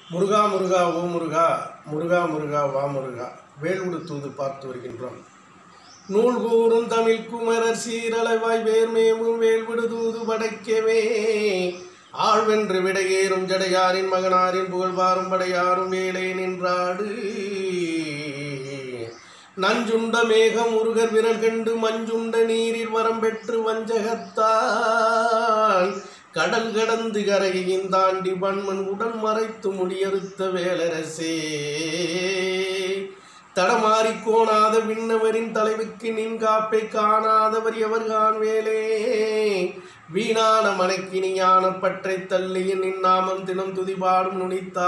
முருகா முருகா ஓ முருகா முருகா முருகா வா முருகா வேல்வுடு தூது பார்த்து வருகின்றோம். நூல் கூறும் தமிழ் குமரர் சீரளவாய் வேர்மேவும் வேல்விடு தூது படைக்கவே ஆழ்வென்று விடையேறும் ஜடையாரின் மகனாரின் புகழ்வாரும் படையாரும் வேலை நின்றாடு. நஞ்சுண்ட மேகம் முருகர் விரல் கண்டு மஞ்சுண்ட நீரில் வரம் பெற்று வஞ்சகத்தான் கடல் கடந்து கரையின் தாண்டி வன்மன் உடன் மறைத்து முடியறுத்த வேலரசே. தடமாறி கோணாத விண்ணவரின் தலைவுக்கு நின் காப்பை காணாதவர் எவர் காண்வேலே. வீணான மனக்கினியான பற்றை தள்ளிய நின் நாமம் தினம் துதிபாடும்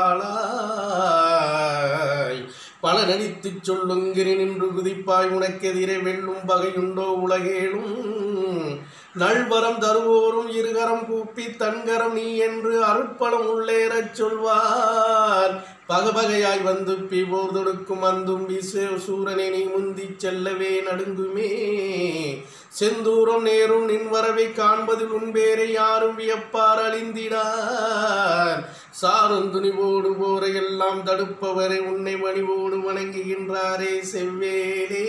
நுனித்தாளாய் பல நடித்துச் சொல்லுங்கிறி நின்று குதிப்பாய் உனக்கெதிரே வெல்லும் பகையுண்டோ உலகேலும். நல்வரம் தருவோரும் இருகரம் கூப்பி தன்கரம் நீ என்று அருட்பலம் உள்ளேறச் சொல்வார். பகபகையாய் வந்து பிவோர் தொடுக்கும் அந்தும் சூரனை நீ முந்தி செல்லவே நடுங்குமே. செந்தூரம் நேரும் நின் வரவை காண்பதில் உன்பேரை யாரும் வியப்பார் அழிந்திடார். சாரும் துணிவோடு போரை எல்லாம் தடுப்பவரை உன்னை மணிவோடு வணங்குகின்றாரே செவ்வேலே.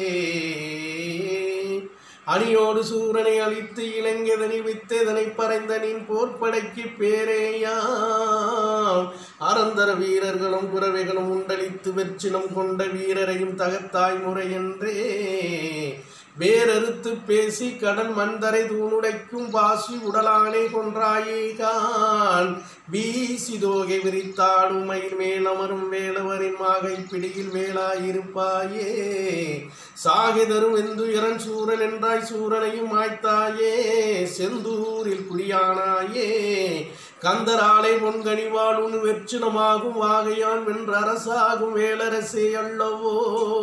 அணியோடு சூரனை அழித்து இளங்கெதனை வித்தெதனை பறைந்த நின் போர்ப்படைக்கு பேரேயாம். அறந்தர வீரர்களும் குறவைகளும் உண்டளித்து வெற்றினம் கொண்ட வீரரையும் தகத்தாய் முறையென்றே. வேறறுத்து பேசி கடல் மந்தரை தூணுடைக்கும் வாசி உடலானை கொன்றாயேகான். வீசி தோகை விரித்தாடும் மயில் மேலமரும் வேலவரின் மாகை பிடியில் வேலாயிருப்பாயே. சாகை தரும் வெந்துயரன் சூரன் என்றாய் சூரனையும் ஆய்த்தாயே. செந்தூரில் குடியானாயே கந்தராலை பொன்கனிவாள் உன் வெற்றினமாகும் வாகையான் வென்ற அரசாகும் வேலரசே அல்லவோ.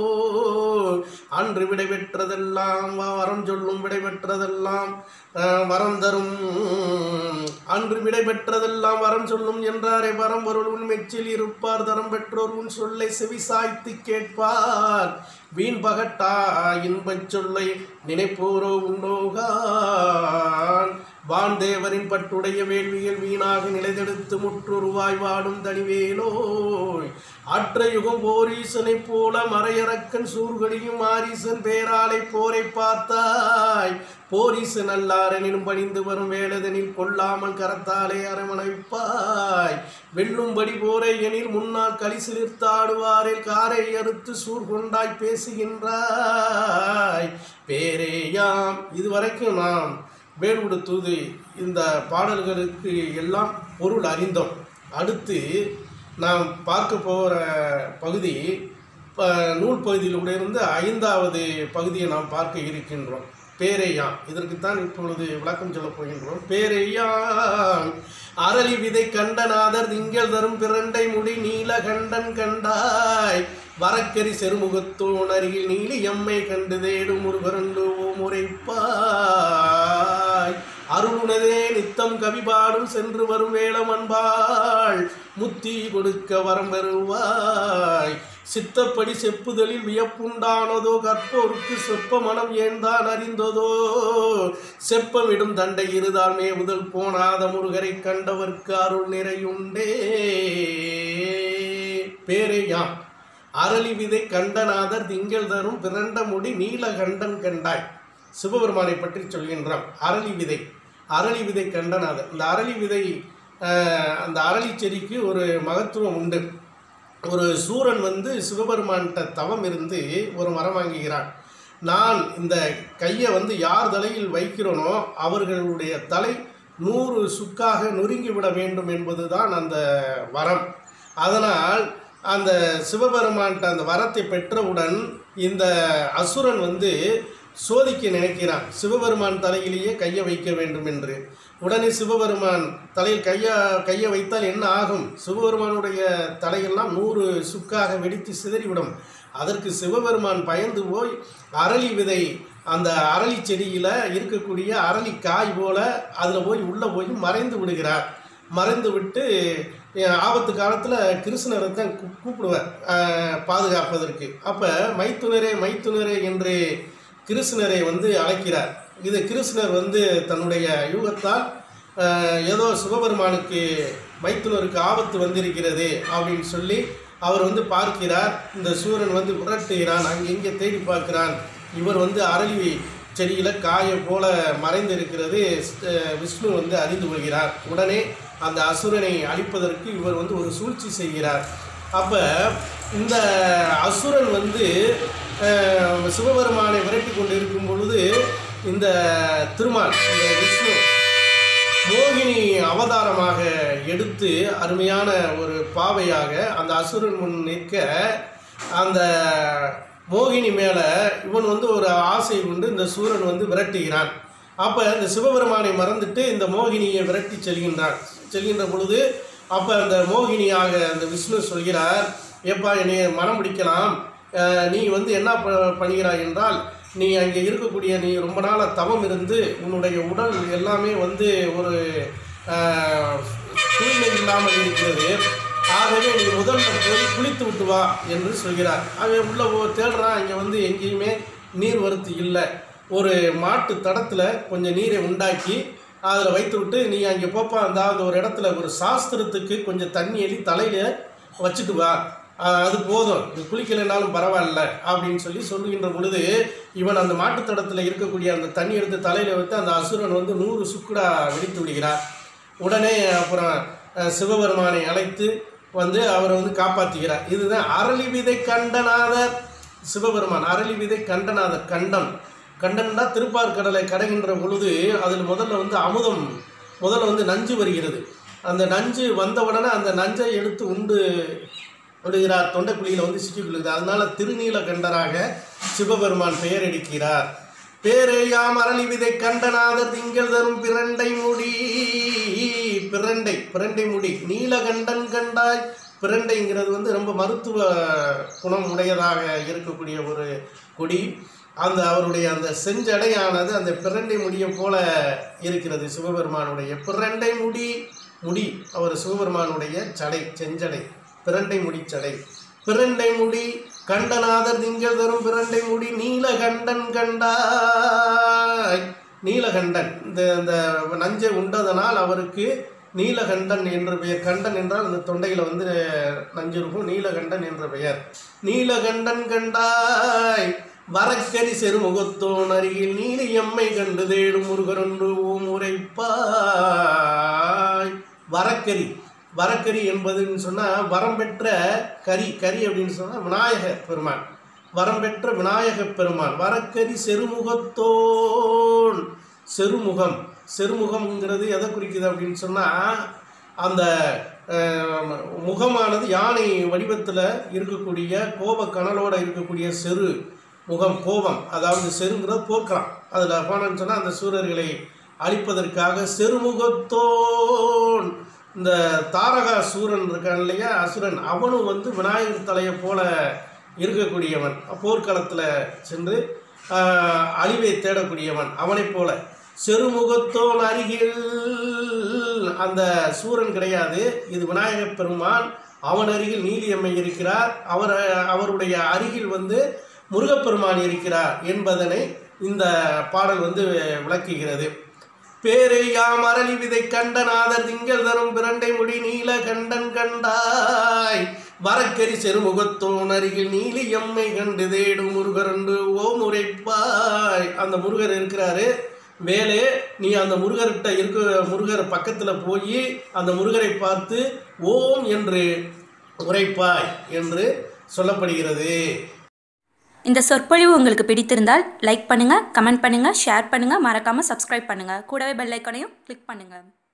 அன்று விடை பெற்றதெல்லாம் வரம் சொல்லும் விடை பெற்றதெல்லாம் வரம் தரும். அன்று விடை பெற்றதெல்லாம் வரம் சொல்லும் என்றாரே வரம் பொருள் உன் மெச்சில் இருப்பார். தரம் பெற்றோர் உன் சொல்லை செவி சாய்த்து கேட்பார். வீண் பகட்டா இன்பச் சொல்லை நினைப்போரோ உண்டோகான். வான்தேவரின் பட்டுடைய வேள்வியில் வீணாக நிலைதெடுத்து முற்றுருவாய் வாடும் தனிவேலோய். அற்ற யுகம் போரீசனை போல மறையறக்கன் சூர்கடியும் ஆரீசன் பேராலை போரை பார்த்தாய். போரீசன் அல்லாரெனினும் பணிந்து வரும் வேலதனில் கொல்லாமல் கரத்தாலே அரவணைப்பாய். வெல்லும்படி போரை எனில் முன்னால் கலிசிலிர்த்தாடுவாரில் காரை அறுத்து சூர்கொண்டாய் பேசுகின்றாய் பேரேயாம். இதுவரைக்கும் நாம் வேல்வுடு தூது இந்த பாடல்களுக்கு எல்லாம் பொருள் அறிந்தோம். அடுத்து நாம் பார்க்க போகிற பகுதி நூல் பகுதியிலுடைய இருந்து 5வது பகுதியை நாம் பார்க்க இருக்கின்றோம். பேரேயாம். இதற்குத்தான் இப்பொழுது விளக்கம் சொல்ல போகின்றோம். பேரேயாம் அரளி விதை கண்டநாதர் திங்கள் தரும் பிரண்டை முடி நீலகண்டன் கண்டாய். வரக்கரி செருமுகத்தோன் அருகில் நீலி எம்மை கண்டு தேடும் முருகரண்டு முறைப்பாய். அருளுனதே நித்தம் கவிபாடும் சென்று வரும் வேளம் அன்பாள் முத்தி கொடுக்க வரம் பெறுவாய். சித்தப்படி செப்புதலில் வியப்புண்டானதோ கற்போருக்கு செப்ப மனம் ஏந்தான் அறிந்ததோ. செப்பமிடும் தண்டை இருதால் மேவுதல் போனாத முருகரை கண்டவர்க்கு அருள் நிறையுண்டே. பேரேயாம் அரளி விதை கண்டநாதர் திங்கள் தரும் பிரண்ட முடி நீலகண்டன் கண்டாய். சிவபெருமானை பற்றி சொல்கின்றான். அரளி விதை அரளி விதை கண்டநாதர். இந்த அரளி விதை அந்த அரளி செடிக்கு ஒரு மகத்துவம் உண்டு. ஒரு சூரன் வந்து சிவபெருமான்கிட்ட தவம் இருந்து ஒரு மரம் வாங்குகிறான். நான் இந்த கையை வந்து யார் தலையில் வைக்கிறனோ அவர்களுடைய தலை 100 சுக்காக நொறுங்கிவிட வேண்டும் என்பதுதான் அந்த வரம். அதனால் அந்த சிவபெருமான்கிட்ட அந்த வரத்தை பெற்றவுடன் இந்த அசுரன் வந்து சோதிக்க நினைக்கிறான். சிவபெருமான் தலையிலேயே கையை வைக்க வேண்டும் என்று. உடனே சிவபெருமான் தலையில் கையை வைத்தால் என்ன ஆகும்? சிவபெருமானுடைய தலையெல்லாம் 100 சுக்காக வெடித்து சிதறிவிடும். அதற்கு சிவபெருமான் பயந்து போய் அரளி விதை அந்த அரளி செடியில் இருக்கக்கூடிய அரளி காய் போல அதில் போய் உள்ளே போய் மறைந்து விடுகிறார். மறைந்து விட்டு ஆபத்து காலத்தில் கிருஷ்ணரை தான் கூப்பிடுவார் பாதுகாப்பதற்கு. அப்போ மைத்துனரே மைத்துனரே என்று கிருஷ்ணரை வந்து அழைக்கிறார். இது கிருஷ்ணர் வந்து தன்னுடைய யூகத்தால் ஏதோ சிவபெருமானுக்கு மைத்துனருக்கு ஆபத்து வந்திருக்கிறது அப்படின்னு சொல்லி அவர் வந்து பார்க்கிறார். இந்த சூரன் வந்து விரட்டுகிறான், அங்கே இங்கே தேடி பார்க்கிறான். இவர் வந்து அரளி செடியில் காய போல மறைந்து இருக்கிறது விஷ்ணு வந்து அறிந்து கொள்கிறார். உடனே அந்த அசுரனை அழிப்பதற்கு இவர் வந்து ஒரு சூழ்ச்சி செய்கிறார். அப்போ இந்த அசுரன் வந்து சிவபெருமானை விரட்டி கொண்டு இருக்கும் பொழுது இந்த திருமால் இந்த விஷ்ணு மோகினி அவதாரமாக எடுத்து அருமையான ஒரு பாவையாக அந்த அசுரன் முன் நிற்க அந்த மோகினி மேலே இவன் வந்து ஒரு ஆசை கொண்டு இந்த சூரன் வந்து விரட்டுகிறான். அப்போ இந்த சிவபெருமானை மறந்துட்டு இந்த மோகினியை விரட்டி செல்கின்ற பொழுது அப்போ அந்த மோகினியாக அந்த விஷ்ணு சொல்கிறார், ஏப்பா என்னை மனம் முடிக்கலாம், நீ வந்து என்ன பண்ணுகிறாய் என்றால், நீ அங்கே இருக்கக்கூடிய நீ ரொம்ப நாளாக தவம் இருந்து உன்னுடைய உடல் எல்லாமே வந்து ஒரு தூய்மை இல்லாமல் இருக்கிறது. ஆகவே நீ முதல்ல போய் குளித்து விட்டு வா என்று சொல்கிறார். அவன் உள்ளே தேடுறான், அங்கே வந்து எங்கேயுமே நீர் வரத்து இல்லை. ஒரு மாட்டு தடத்தில் கொஞ்சம் நீரை உண்டாக்கி அதில் வைத்து விட்டு நீ அங்கே போப்பா, அந்த ஒரு இடத்துல ஒரு சாஸ்திரத்துக்கு கொஞ்சம் தண்ணி எழுதி தலையில் வச்சுட்டு வா, அது போதும், இது குளிக்கலைனாலும் பரவாயில்ல அப்படின்னு சொல்லுகின்ற பொழுது இவன் அந்த மாட்டுத்தடத்தில் இருக்கக்கூடிய அந்த தண்ணி எடுத்து தலையில் வைத்து அந்த அசுரன் வந்து 100 சுக்குடா வெடித்து விடுகிறார். உடனே அப்புறம் சிவபெருமானை அழைத்து வந்து அவரை வந்து காப்பாற்றுகிறார். இதுதான் அரளி விதை கண்டநாதர் சிவபெருமான். அரளி விதை கண்டநாதர். கண்டன்னா திருப்பார்கடலை கடைகின்ற பொழுது அதில் முதல்ல வந்து அமுதம், முதல்ல வந்து நஞ்சு வருகிறது. அந்த நஞ்சு வந்தவுடனே அந்த நஞ்சை எடுத்து உண்டு விடுகிறார், தொண்டைக்குழியில் வந்து சிக்கிக்கொள்கிறது. அதனால திருநீலகண்டராக சிவபெருமான் பெயர் எடுக்கிறார். பேரேயாம் அரளி விதை கண்டநாதர் திங்கள் தரும் பிரண்டை முடி. பிரண்டை முடி நீலகண்டன் கண்டாய். பிரண்டைங்கிறது வந்து ரொம்ப மருத்துவ குணம் உடையதாக இருக்கக்கூடிய ஒரு கொடி. அந்த அவருடைய அந்த செஞ்சடையானது அந்த பிரண்டை முடியை போல இருக்கிறது. சிவபெருமானுடைய பிரண்டை முடி அவர் சிவபெருமானுடைய சடை, செஞ்சடை, பிரண்டை முடி சடை. பிரண்டை முடி கண்டநாதர் திங்கள் தரும் பிரண்டை முடி நீலகண்டன் கண்டாய். நீலகண்டன் இந்த நஞ்சை உண்டதனால் அவருக்கு நீலகண்டன் என்ற பெயர். கண்டன் என்றால் அந்த தொண்டையில் வந்து நஞ்சு இருக்கும், நீலகண்டன் என்ற பெயர். நீலகண்டன் கண்டாய் வரக்கரி செருமுகத்தோன் அருகில் நீலி எம்மை கண்டு தேடும் முருகரொன்று ஓம் உரைப்பாய். வரக்கரி என்பதுன்னு சொன்னால் வரம் பெற்ற கரி அப்படின்னு சொன்னால் விநாயக பெருமான். வரம் பெற்ற விநாயக பெருமான். வரக்கரி செருமுகத்தோன். செருமுகம்ங்கிறது எதை குறிக்குது அப்படின்னு சொன்னால் அந்த முகமானது யானை வடிவத்தில் இருக்கக்கூடிய கோப கனலோடு இருக்கக்கூடிய செரு முகம், கோபம், அதாவது செருங்கிறது போக்குறான். அதில் போனன்னு சொன்னால் அந்த சூரர்களை அழிப்பதற்காக செருமுகத்தோன். இந்த தாரகா சூரன் இருக்கான் இல்லையா, அசுரன், அவனும் வந்து விநாயகர் தலையை போல இருக்கக்கூடியவன். போர்க்களத்தில் சென்று அழிவை தேடக்கூடியவன் அவனை போல. செருமுகத்தோன் அருகில் அந்த சூரன் கிடையாது, இது விநாயகப் பெருமான். அவன் அருகில் நீலியம்மை இருக்கிறார். அவருடைய அருகில் வந்து முருகப்பெருமான் இருக்கிறார் என்பதனை இந்த பாடல் வந்து விளக்குகிறது. பேரேயாம் அரளி விதை கண்டநாதர் திங்கள் தரும் பிரண்டை முடி நீலகண்டன் கண்டாய். வரக்கரி செருமுகத்தோன் அருகில் நீலி எம்மை கண்டு தேடும் முருகரண்டு ஓம் உரைப்பாய். அந்த முருகர் இருக்கிறாரு மேலே, நீ அந்த முருகர் பக்கத்தில் போய் அந்த முருகரை பார்த்து ஓம் என்று உரைப்பாய் என்று சொல்லப்படுகிறது. இந்த சொற்பொழிவு உங்களுக்கு பிடித்திருந்தால் லைக் பண்ணுங்கள், கமெண்ட் பண்ணுங்கள், ஷேர் பண்ணுங்கள், மறக்காமல் சப்ஸ்கிரைப் பண்ணுங்கள். கூடவே பெல் ஐக்கானையும் கிளிக் பண்ணுங்கள்.